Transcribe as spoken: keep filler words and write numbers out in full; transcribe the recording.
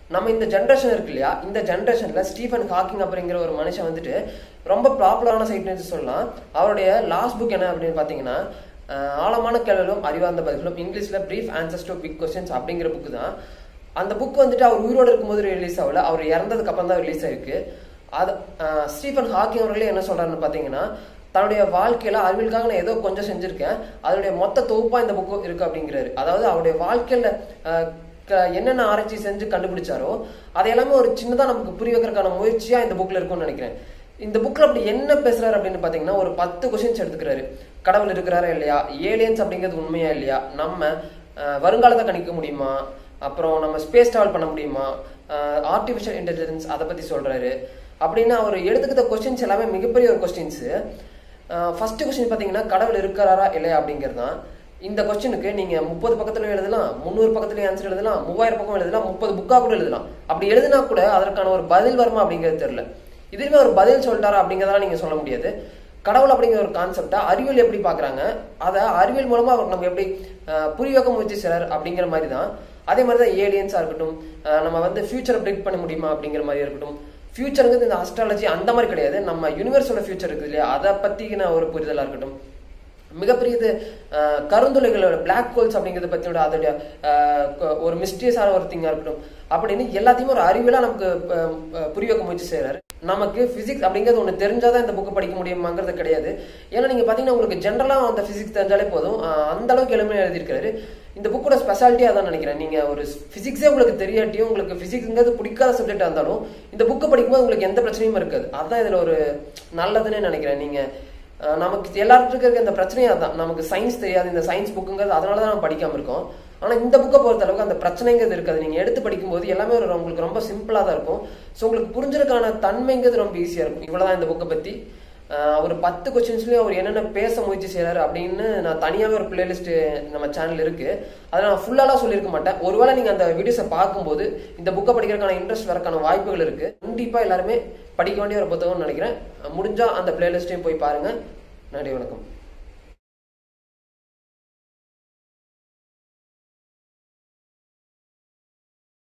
நம்ம இந்த ஜென்ரேஷன் இருக்கு இல்லையா, இந்த ஜென்ரேஷன்ல ஸ்டீஃபன் ஹாக்கிங் அப்படிங்கிற ஒரு மனுஷன் வந்துட்டு ரொம்ப பாப்புலரான சைட்னு சொல்லலாம். அவருடைய லாஸ்ட் புக் என்ன அப்படின்னு பாத்தீங்கன்னா ஆழமான கேள்விகளும் அறிவார்ந்த பதில்களும், இங்கிலீஷ்ல brief answers to big questions அப்படிங்கிற புக்கு தான். அந்த புக் வந்துட்டு அவர் உயிரோடு இருக்கும்போது ரிலீஸ் ஆகல, அவர் இறந்ததுக்கு அப்புறம் தான் ரிலீஸ் ஆயிருக்கு. அது ஸ்டீஃபன் ஹாக்கிங் அவர்களே என்ன சொல்றாருன்னு பாத்தீங்கன்னா, தன்னுடைய வாழ்க்கையில அறிவியலுக்காக நான் ஏதோ கொஞ்சம் செஞ்சிருக்கேன், அதனுடைய மொத்த தொகுப்பா இந்த புக்கு இருக்கு அப்படிங்கிறாரு. அதாவது அவருடைய வாழ்க்கையில என்னென்ன ஆராய்ச்சி செஞ்சு கண்டுபிடிச்சாரோ அதை எல்லாமே ஒரு சின்னதா நமக்கு புரிய வைக்கிறதுக்கான முயற்சியா இந்த புக்ல இருக்கும்னு நினைக்கிறேன். இந்த புக்ல அப்படி என்ன பேசுறாரு அப்படின்னு பாத்தீங்கன்னா, ஒரு பத்து கொஸ்டின்ஸ் எடுத்துக்கிறாரு. கடவுள் இருக்கிறாரா இல்லையா, ஏலியன்ஸ் அப்படிங்கிறது உண்மையா இல்லையா, நம்ம வருங்காலத்தை கணிக்க முடியுமா, அப்புறம் நம்ம ஸ்பேஸ் டிராவல் பண்ண முடியுமா, ஆர்டிஃபிஷியல் இன்டெலிஜென்ஸ் அதை பத்தி சொல்றாரு. அப்படின்னு அவர் எடுத்துக்கிட்ட கொஸ்டின்ஸ் எல்லாமே மிகப்பெரிய ஒரு கொஸ்டின்ஸ். ஃபர்ஸ்ட் கொஸ்டின் பாத்தீங்கன்னா கடவுள் இருக்கிறாரா இல்லையா அப்படிங்கிறது தான். இந்த கொஸ்டினுக்கு நீங்க முப்பது பக்கத்துல எழுதலாம், முந்நூறு பக்கத்துல ஆன்சர் எழுதலாம், மூவாயிரம் பக்கம் எழுதலாம், முப்பது புக்கா கூட எழுதலாம். அப்படி எழுதினா கூட அதற்கான ஒரு பதில் வருமா அப்படிங்கிறது தெரியல. இதுவே ஒரு பதில் சொல்லிட்டாரா அப்படிங்கிறதெல்லாம் நீங்க சொல்ல முடியாது. கடவுள் அப்படிங்கிற ஒரு கான்செப்டா அறிவியல் எப்படி பாக்குறாங்க, அதை அறிவியல் மூலமா அவர் நம்ம எப்படி புரிய வைக்க முயற்சி செய்றார் அப்படிங்கிற மாதிரி தான். அதே மாதிரிதான் ஏலியன்ஸா இருக்கட்டும், நம்ம வந்து ஃபியூச்சரை ப்ரிடிக்ட் பண்ண முடியுமா அப்படிங்கிற மாதிரி இருக்கட்டும். ஃபியூச்சருங்கிறது இந்த அஸ்ட்ராலஜி அந்த மாதிரி கிடையாது, நம்ம யூனிவர்ஸோட ஃபியூச்சர் இருக்குது இல்லையா, அதை பத்தின ஒரு புரிதலா இருக்கட்டும். மிகப்பெரியது கருந்துளைகளோட பிளாக் ஹோல்ஸ் அப்படிங்கிறத பத்தியோட அதோட ஒரு மிஸ்டீரியஸான ஒரு திங்கா இருக்கட்டும் அப்படின்னு எல்லாத்தையுமே ஒரு அறிவியலா நமக்கு புரிய வைக்க முயற்சி செய்யறாரு. நமக்கு பிசிக்ஸ் அப்படிங்கிறது ஒண்ணு தெரிஞ்சாதான் இந்த புக்கு படிக்க முடியுமாங்கிறது கிடையாது. ஏன்னா நீங்க பாத்தீங்கன்னா உங்களுக்கு ஜென்ரலா அந்த பிசிக்ஸ் தெரிஞ்சாலே போதும், அந்த அளவுக்கு எளிமையா எழுதியிருக்காரு. இந்த புக்கோட ஸ்பெஷாலிட்டியா தான் நினைக்கிறேன். நீங்க ஒரு பிசிக்ஸே உங்களுக்கு தெரியாட்டியும், உங்களுக்கு பிசிக்ஸ்ங்கிறது பிடிக்காத சப்ஜெக்டா இருந்தாலும் இந்த புக்கை படிக்கும்போது உங்களுக்கு எந்த பிரச்சனையும் இருக்காது. அதுதான் இதுல ஒரு நல்லதுன்னு நினைக்கிறேன். நீங்க நமக்கு எல்லாத்துக்கும் இருக்க இந்த பிரச்சனையா தான், நமக்கு சயின்ஸ் தெரியாது, இந்த சயின்ஸ் புக்குங்கிறது அதனாலதான் நம்ம படிக்காம இருக்கோம். ஆனா இந்த புக்கை பொறுத்த அளவுக்கு அந்த பிரச்சனைங்கிறது இருக்காது. நீங்க எடுத்து படிக்கும்போது எல்லாமே ஒரு உங்களுக்கு ரொம்ப சிம்பிளா தான் இருக்கும். ஸோ உங்களுக்கு புரிஞ்சதுக்கான தன்மைங்கிறது ரொம்ப ஈஸியா இருக்கும். இவ்வளவுதான் இந்த புக்கை பத்தி. ஒரு பத்து கொஸ்டின்ஸ்லயும் அவர் என்னென்ன பேச முயற்சி செய்யறாரு அப்படின்னு நான் தனியாவே ஒரு பிளேலிஸ்ட் நம்ம சேனல் இருக்கு, அதை நான் ஃபுல்லாலாம் சொல்லியிருக்க மாட்டேன். ஒருவேளை நீங்க அந்த வீடியோஸை பார்க்கும்போது இந்த புக்கை படிக்கிறதுக்கான இன்ட்ரெஸ்ட் வரக்கான வாய்ப்புகள் இருக்கு. கண்டிப்பா எல்லாருமே படிக்க வேண்டிய ஒரு புத்தகம்னு நினைக்கிறேன். முடிஞ்சா அந்த பிளேலிஸ்டையும் போய் பாருங்க. நன்றி, வணக்கம்.